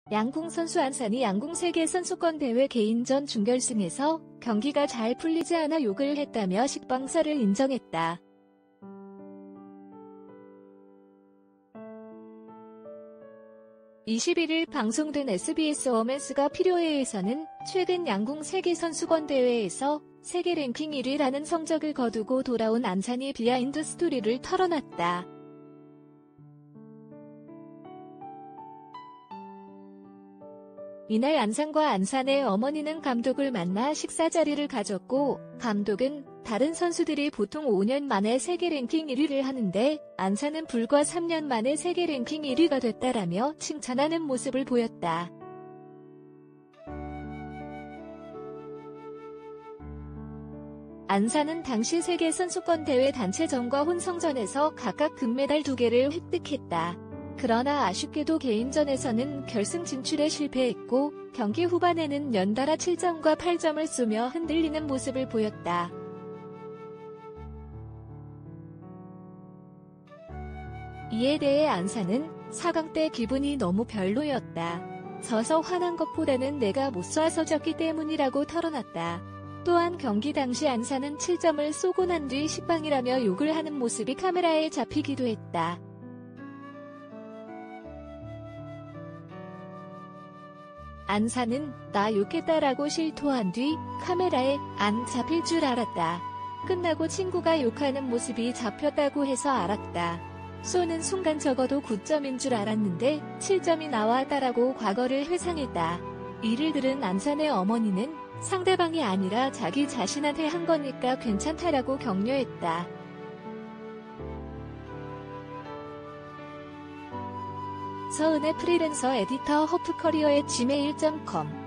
양궁 선수 안산이 양궁 세계선수권대회 개인전 준결승에서 경기가 잘 풀리지 않아 욕을 했다며 식방사를 인정했다. (21일) 방송된 SBS 워멘스가 필요해에서는 최근 양궁 세계선수권대회에서 세계 랭킹 1위라는 성적을 거두고 돌아온 안산이 비하인드 스토리를 털어놨다. 이날 안산과 안산의 어머니는 감독을 만나 식사 자리를 가졌고, 감독은 다른 선수들이 보통 5년 만에 세계 랭킹 1위를 하는데 안산은 불과 3년 만에 세계 랭킹 1위가 됐다라며 칭찬하는 모습을 보였다. 안산은 당시 세계선수권대회 단체전과 혼성전에서 각각 금메달 2개를 획득했다. 그러나 아쉽게도 개인전에서는 결승 진출에 실패했고 경기 후반에는 연달아 7점과 8점을 쏘며 흔들리는 모습을 보였다. 이에 대해 안산은 4강 때 기분이 너무 별로였다. 져서 화난 것보다는 내가 못 쏴서 졌기 때문이라고 털어놨다. 또한 경기 당시 안산은 7점을 쏘고 난 뒤 식빵이라며 욕을 하는 모습이 카메라에 잡히기도 했다. 안산은 나 욕했다라고 실토한 뒤 카메라에 안 잡힐 줄 알았다. 끝나고 친구가 욕하는 모습이 잡혔다고 해서 알았다. 쏘는 순간 적어도 9점인 줄 알았는데 7점이 나왔다라고 과거를 회상했다. 이를 들은 안산의 어머니는 상대방이 아니라 자기 자신한테 한 거니까 괜찮다라고 격려했다. 서은의 프리랜서 에디터 허프커리어의 gmail.com